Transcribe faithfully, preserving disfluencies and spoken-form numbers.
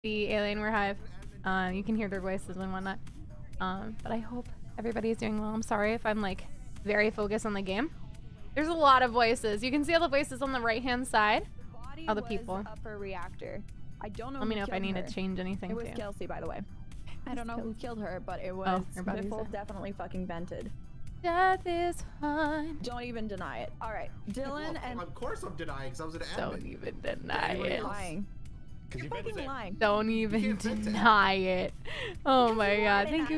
the Alienware Hive. Uh, you can hear their voices and whatnot. Um, but I hope everybody is doing well. I'm sorry if I'm like very focused on the game. There's a lot of voices. You can see all the voices on the right-hand side. All the people. Upper reactor. I don't know. Let me know if I need her. to change anything. It was too. Kelsey, by the way. I don't know who killed her, but it was. Oh, Biffle definitely fucking vented. Death is fine. Don't even deny it. All right, Dylan well, and. Of course I'm denying, because I was an admin. Don't even deny yeah, it. Lying. You're you fucking lying. Don't even deny it. Oh my god. Thank you.